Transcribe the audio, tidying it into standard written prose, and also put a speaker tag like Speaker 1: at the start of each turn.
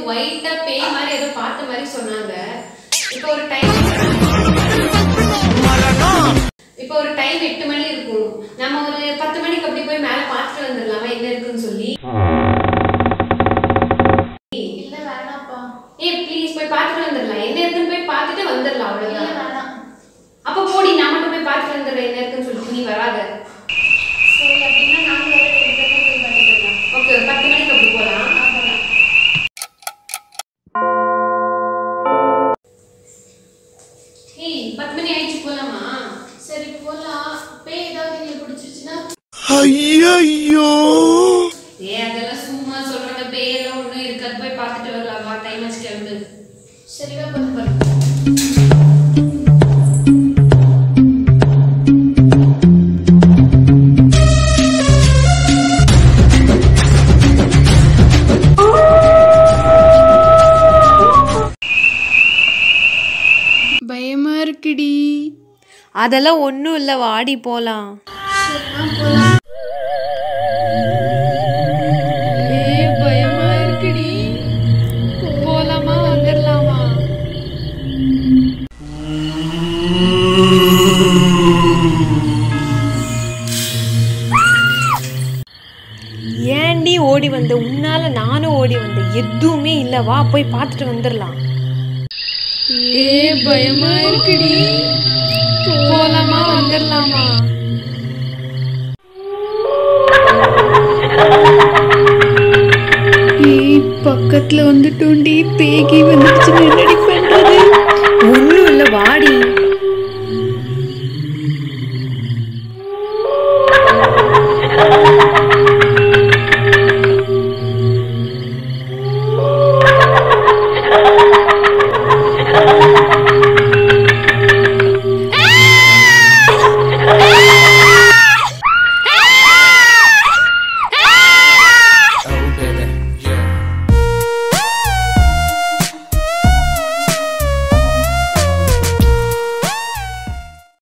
Speaker 1: ஒயிட்டா பேய் மாதிரி ஏதோ பார்த்த மாதிரி சொன்னாங்க. இப்போ ஒரு டைம் 8 மணி இருக்கும். நம்ம ஒரு 10 மணிக்கு அப்படி போய் மேல பார்த்துட்டு வந்துடலாமா என்ன இருக்குன்னு சொல்லி?
Speaker 2: இல்ல வேணாப்பா.
Speaker 1: ப்ளீஸ் போய் பார்த்துட்டு வந்துடலாம். என்ன இருக்குன்னு போய் பார்த்துட்டு வந்துடலாம், அவ்வளவுதான்.
Speaker 2: வேணாம்.
Speaker 1: அப்ப போடி, நான் மட்டும் போய் பார்த்துட்டு வந்துடுறேன் என்ன இருக்குன்னு சொல்லிட்டு. நீ வராத.
Speaker 2: சரி, அப்படின்னா நாங்க வர போய் பார்த்துட்டு வரலாம்.
Speaker 1: ஓகே, ஒரு 10 மணிக்கு அப்படி போலாம். 10 மணி ஆயிடுச்சு, போலாமா?
Speaker 2: சரி போலாம். பேய் ஏதாவது நீ பிடிச்சிருச்சுன்னா?
Speaker 3: ஐயோ
Speaker 1: அதெல்லாம் சும்மா சொல்றாங்க. பேயெல்லாம் ஒண்ணும் இருக்காது. போய் பார்த்துட்டு வரலாம். வா, டைம் ஆச்சு, கிளம்பு.
Speaker 2: சரிவா, பார்த்து பாரு.
Speaker 4: பயமா இருக்குடி.
Speaker 5: அதெல்லாம் ஒன்றும் இல்லை, வாடி போகலாம்.
Speaker 4: பயமா இருக்குடி. போலாமா, வந்துடலாமா?
Speaker 5: ஏன்டி ஓடி வந்த? உன்னால நானும் ஓடி வந்தேன். எதுவுமே இல்லை, வா போய் பார்த்துட்டு வந்துடலாம்.
Speaker 4: பயமா இருக்குடி. போலாமா, வந்துடலாமா? பக்கத்துல வந்துட்டோண்டி. பேகி வந்துடுச்சு, என்னடி பண்றது?
Speaker 5: ஒன்றும் இல்லை, வாடி.